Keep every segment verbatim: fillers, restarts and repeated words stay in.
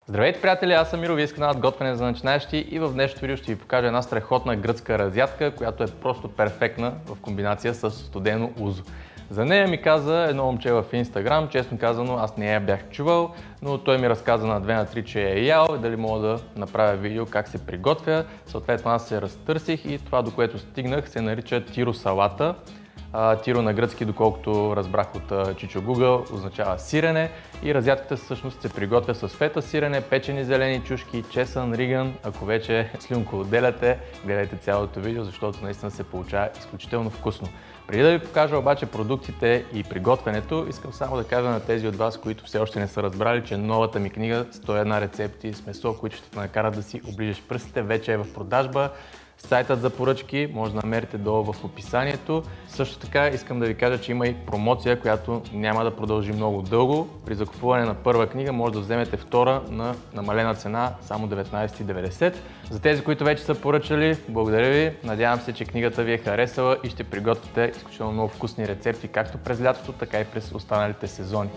Здравейте, приятели! Аз съм Миро, вие с каналът Готвене за начинаещи и в днешното видео ще ви покажа една страхотна гръцка разядка, която е просто перфектна в комбинация с студено узо. За нея ми каза едно момче в Instagram, честно казано аз не я бях чувал, но той ми разказа на две на три, че е ял и дали мога да направя видео как се приготвя. Съответно аз се разтърсих и това, до което стигнах, се нарича тиро салата. Тиро на гръцки, доколкото разбрах от Чичо Google, означава сирене и разядката всъщност се приготвя с фета сирене, печени зелени чушки, чесън, риган. Ако вече слюнко отделяте, гледайте цялото видео, защото наистина се получава изключително вкусно. Преди да ви покажа обаче продуктите и приготвянето, искам само да кажа на тези от вас, които все още не са разбрали, че новата ми книга сто и една рецепти с месо, които ще те накарат да си оближеш пръстите, вече е в продажба. Сайтът за поръчки може да намерите долу в описанието. Също така искам да ви кажа, че има и промоция, която няма да продължи много дълго. При закупуване на първа книга може да вземете втора на намалена цена, само деветнайсет и деветдесет. За тези, които вече са поръчали, благодаря ви. Надявам се, че книгата ви е харесала и ще приготвите изключително много вкусни рецепти, както през лятото, така и през останалите сезони.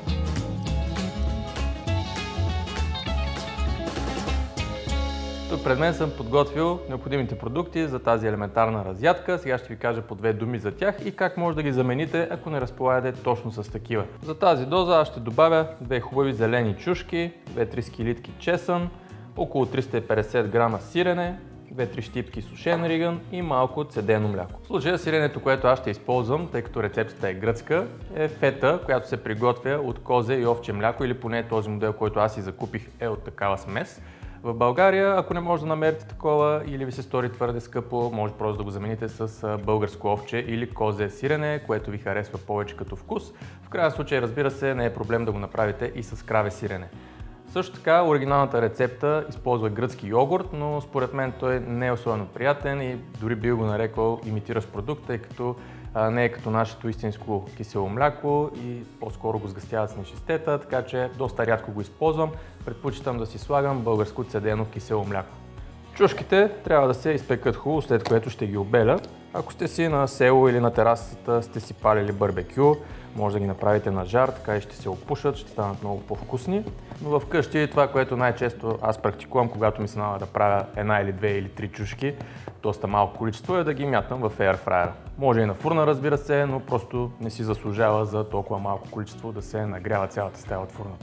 Тук пред мен съм подготвил необходимите продукти за тази елементарна разядка. Сега ще ви кажа по две думи за тях и как може да ги замените, ако не разполагате точно с такива. За тази доза аз ще добавя две хубави зелени чушки, две-три скилитки чесън, около триста и петдесет грама сирене, две-три щипки сушен риган и малко цедено мляко. В случая сиренето, което аз ще използвам, тъй като рецептата е гръцка, е фета, която се приготвя от козе и овче мляко, или поне този модел, който аз си закупих, е от такава смес. В България, ако не може да намерите такова или ви се стори твърде скъпо, може просто да го замените с българско овче или козе сирене, което ви харесва повече като вкус. В крайна случай, разбира се, не е проблем да го направите и с краве сирене. Също така, оригиналната рецепта използва гръцки йогурт, но според мен той не е особено приятен и дори би го нарекал имитиращ продукт, тъй като а, не е като нашето истинско кисело мляко и по-скоро го сгъстяват с нечистета, така че доста рядко го използвам. Предпочитам да си слагам българско цедено кисело мляко. Чушките трябва да се изпекат хубаво, след което ще ги обеля. Ако сте си на село или на терасата, сте си палили барбекю, може да ги направите на жар, така и ще се опушат, ще станат много по-вкусни. Но вкъщи това, което най-често аз практикувам, когато ми се налага да правя една или две или три чушки, доста малко количество, е да ги мятам в еърфрайера. Може и на фурна, разбира се, но просто не си заслужава за толкова малко количество да се нагрява цялата стая от фурната.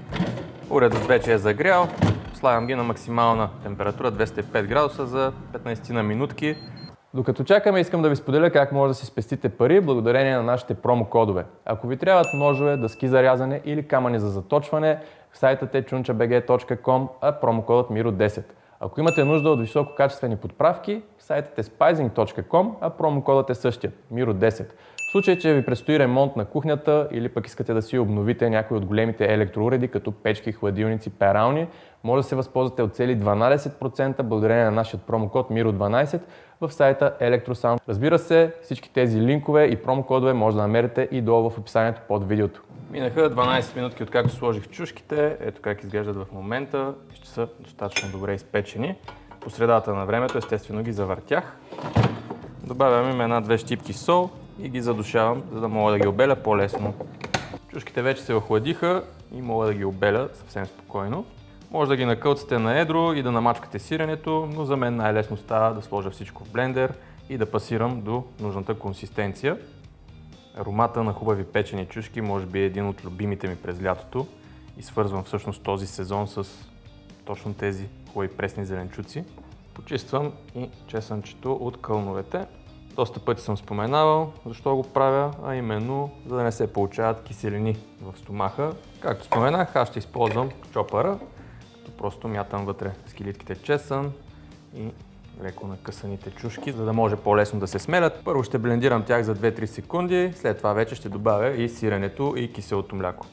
Уредът вече е загрял, слагам ги на максимална температура двеста и пет градуса за петнайсет на минутки. Докато чакаме, искам да ви споделя как може да си спестите пари благодарение на нашите промокодове. Ако ви трябват ножове, дъски за рязане или камъни за заточване, сайтът е чунча би джи точка ком, а промокодът миро десет. Ако имате нужда от висококачествени подправки, сайтът е спайзинг точка ком, а промокодът е същият миро десет. В случай, че ви предстои ремонт на кухнята или пък искате да си обновите някои от големите електроуреди, като печки, хладилници, перални, може да се възползвате от цели дванайсет процента благодарение на нашия промокод миро дванайсет в сайта Electrosound. Разбира се, всички тези линкове и промокодове може да намерите и долу в описанието под видеото. Минаха дванайсет минутки откакто сложих чушките, ето как изглеждат в момента, ще са достатъчно добре изпечени. По средата на времето естествено ги завъртях. Добавям им една-две щипки сол и ги задушавам, за да мога да ги обеля по-лесно. Чушките вече се охладиха и мога да ги обеля съвсем спокойно. Може да ги накълцате на едро и да намачкате сиренето, но за мен най-лесно става да сложа всичко в блендер и да пасирам до нужната консистенция. Аромата на хубави печени чушки може би е един от любимите ми през лятото и свързвам всъщност този сезон с точно тези хубави пресни зеленчуци. Почиствам и чесънчето от кълновете. Доста пъти съм споменавал защо го правя, а именно за да не се получават киселини в стомаха. Както споменах, аз ще използвам чопъра, като просто мятам вътре скилитките чесън и леко накъсаните чушки, за да може по-лесно да се смелят. Първо ще блендирам тях за две-три секунди, след това вече ще добавя и сиренето и киселото мляко.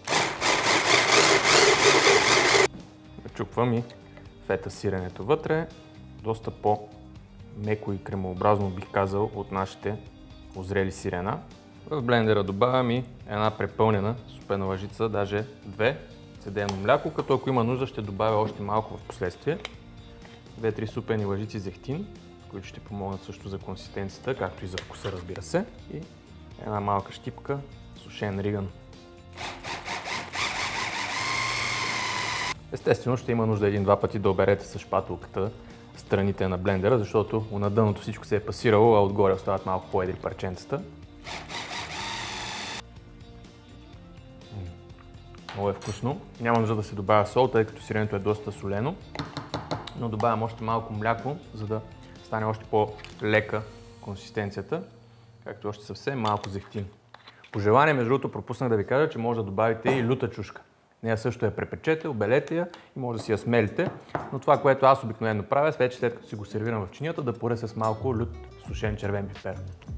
Начупвам и фета сиренето вътре, доста по-меко и кремообразно бих казал от нашите озрели сирена. В блендера добавям и една препълнена супена лъжица, даже две, цедено мляко, като ако има нужда ще добавя още малко в последствие. две-три супени лъжици зехтин, които ще помогнат също за консистенцията, както и за вкуса, разбира се. И една малка щипка сушен риган. Естествено ще има нужда един-два пъти да оберете с шпателката страните на блендера, защото на дъното всичко се е пасирало, а отгоре остават малко по-едри парченцата. Много е вкусно. Няма нужда да се добавя сол, тъй като сиренето е доста солено, но добавям още малко мляко, за да стане още по-лека консистенцията, както още съвсем малко зехтин. По желание, между другото, пропуснах да ви кажа, че може да добавите и люта чушка. Нея също я препечете, обелете я и може да си я смелите, но това, което аз обикновено правя, вече след като си го сервирам в чинията, да поря с малко лют сушен червен пипер.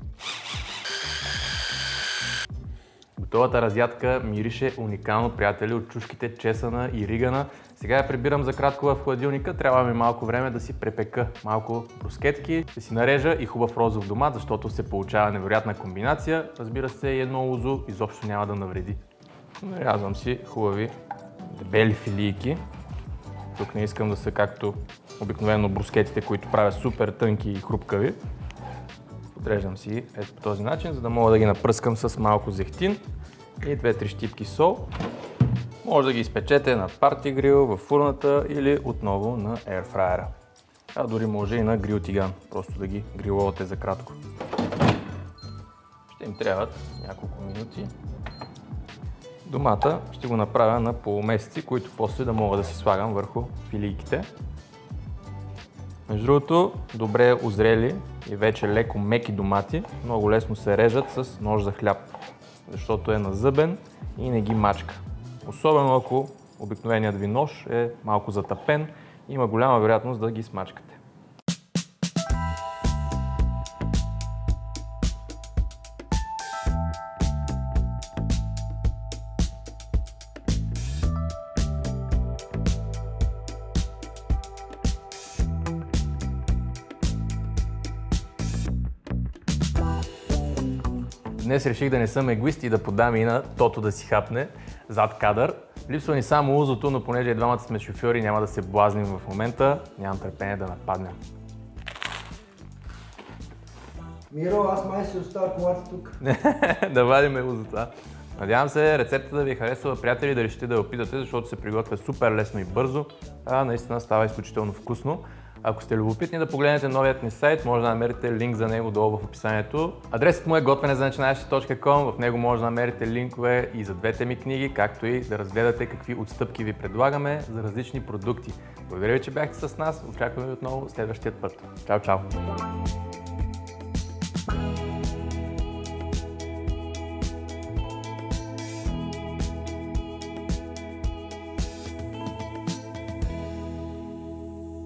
Готовата разядка мирише уникално, приятели, от чушките чесана и ригана. Сега я прибирам за кратко в хладилника, трябва ми малко време да си препека малко брускетки, да си нарежа и хубав розов домат, защото се получава невероятна комбинация. Разбира се, и едно лузо изобщо няма да навреди. Нарязвам си хубави дебели филийки. Тук не искам да са както обикновено брускетите, които правя супер тънки и хрупкави. Отреждам си ето по този начин, за да мога да ги напръскам с малко зехтин и две-три щипки сол. Може да ги изпечете на парти грил, в фурната или отново на ерфрайера. А дори може и на грил тиган, просто да ги гриловате за кратко. Ще им трябват няколко минути. Домата ще го направя на полумесеци, които после да мога да си слагам върху филийките. Между другото, добре озрели и вече леко меки домати много лесно се режат с нож за хляб, защото е назъбен и не ги мачка. Особено ако обикновеният ви нож е малко затъпен, има голяма вероятност да ги смачкате. Днес реших да не съм егоист и да подам и на Тото да си хапне зад кадър. Липсва ни само узото, но понеже и двамата сме шофьори, няма да се блазним в момента. Нямам търпение да нападнем. Миро, аз май си оставя колата тук. Да вадим узото. Надявам се рецептата да ви харесва, приятели, да решите да я опитате, защото се приготвя супер лесно и бързо. А наистина става изключително вкусно. Ако сте любопитни да погледнете новият ни сайт, може да намерите линк за него долу в описанието. Адресът му е готвене за начинаещи точка ком, в него може да намерите линкове и за двете ми книги, както и да разгледате какви отстъпки ви предлагаме за различни продукти. Благодаря ви, че бяхте с нас, очакваме ви отново следващия път. Чао, чао!